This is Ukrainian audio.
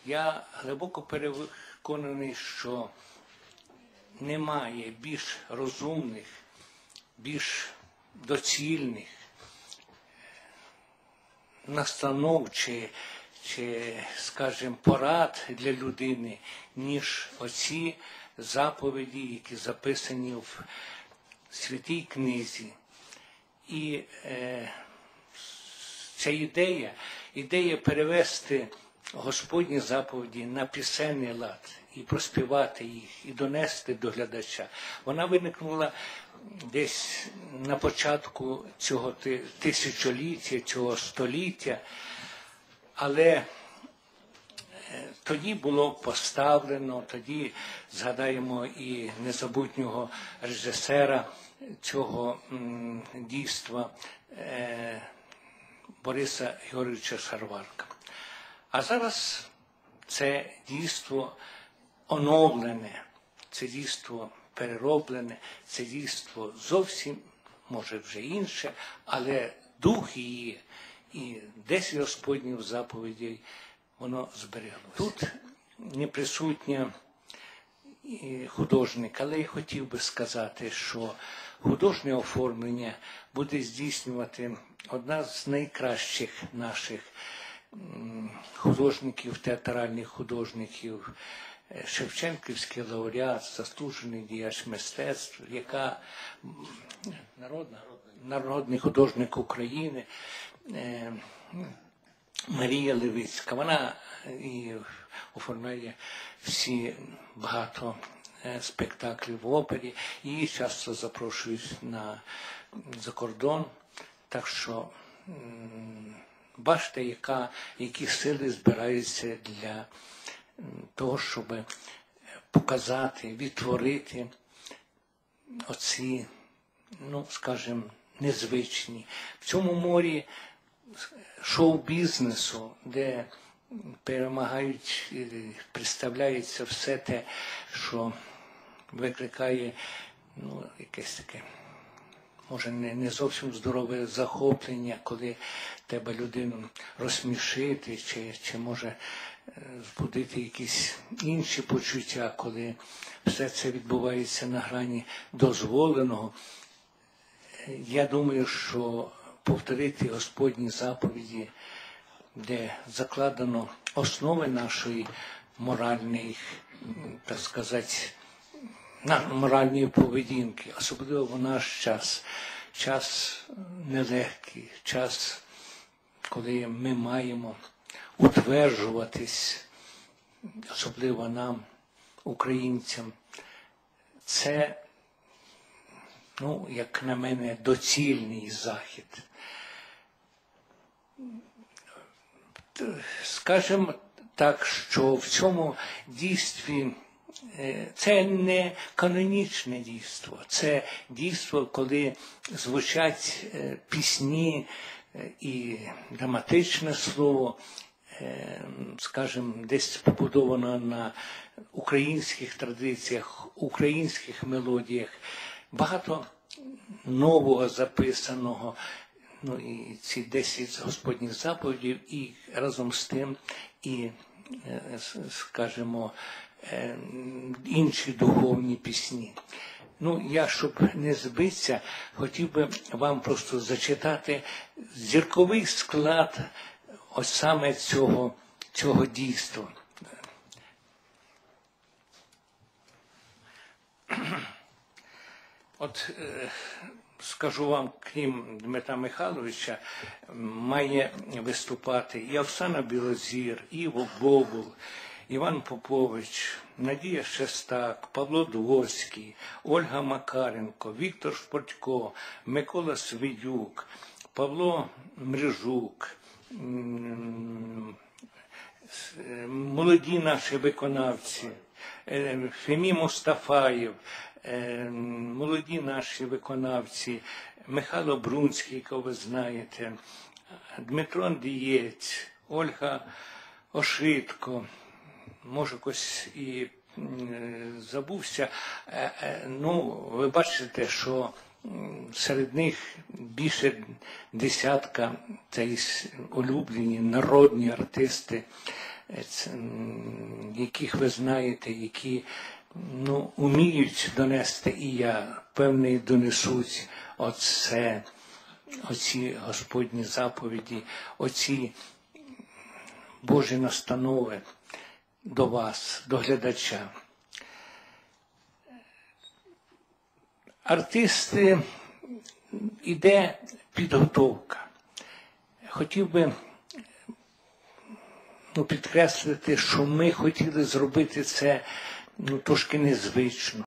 Я глибоко переконаний, що немає більш розумних, більш доцільних настанов чи, скажімо, порад для людини, ніж оці заповіді, які записані в Святій Книзі. І ця ідея перевести Господні заповіді на пісенний лад і проспівати їх, і донести до глядача, вона виникнула десь на початку цього тисячоліття, цього століття, але тоді було поставлено, тоді згадаємо і незабутнього режисера цього дійства Бориса Георгійовича Шарварка. А зараз це дійство оновлене, це дійство перероблене, це дійство зовсім, може вже інше, але дух її і 10 Господніх заповідей, воно збереглося. Тут не присутня художник, але я хотів би сказати, що художнє оформлення буде здійснювати одна з найкращих наших художників, театральних художників, Шевченківський лауреат, заслужений діяч мистецтв, яка народний художник України, Марія Левицька. Вона і оформляє багато спектаклів в опері, її часто запрошують за кордон. Так що бачите, які сили збираються для того, щоб показати, відтворити оці, скажімо, незвичні. В цьому морі шоу-бізнесу, де перемагають, представляється все те, що викликає якесь таке, може, не зовсім здорове захоплення, коли треба людину розсмішити, чи може збудити якісь інші почуття, коли все це відбувається на грані дозволеного. Я думаю, що повторити Господні заповіді, де закладено основи нашої моральної, так сказати, моральної поведінки, особливо в наш час. Час нелегкий, час, коли ми маємо утверджуватись, особливо нам, українцям. Це, як на мене, доцільний захід. Скажемо так, що в цьому дійстві це не канонічне дійство, це дійство, коли звучать пісні і драматичне слово, скажімо, десь побудовано на українських традиціях, українських мелодіях. Багато нового записаного, і ці 10 Господніх заповідей, і разом з тим, і, скажімо, інші духовні пісні. Я, щоб не збитися, хотів би вам просто зачитати зірковий склад ось саме цього дійства. Скажу вам, крім Дмитра Михайловича, має виступати і Оксана Білозір, Іво Бобул, Іван Попович, Надія Шестак, Павло Дворський, Ольга Макаренко, Віктор Шпортько, Микола Свидюк, Павло Мрижук, молоді наші виконавці, Фемі Мустафаєв, молоді наші виконавці, Михайло Брунський, якого ви знаєте, Дмитро Андієць, Ольга Ошитко, може, якось і забувся. Ви бачите, що серед них більше десятка, це улюблені народні артисти яких ви знаєте, які уміють донести, і я певний донесуть оці Господні заповіді, оці Божі настанови до вас, до глядача. Артисти, іде підготовка. Хотів би підкреслити, що ми хотіли зробити це трошки незвично.